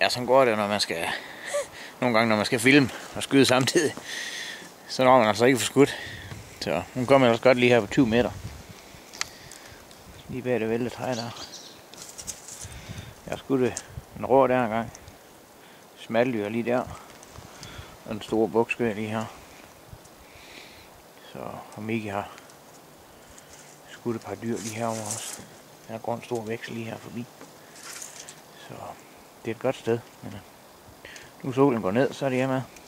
Ja, sådan går det, når man skal... Nogle gange, når man skal filme og skyde samtidig. Så når man altså ikke for skudt. Så hun kommer ellers godt lige her på 20 meter. Lige bag det vælte træ der. Jeg har skudt en rå der engang. Smaldyr lige der. Og en stor bukskø lige her. Så og Miki har skudt et par dyr lige herovre også. Der går en stor vækst lige her forbi. Så det er et godt sted. Men nu solen går ned, så er det hjemme.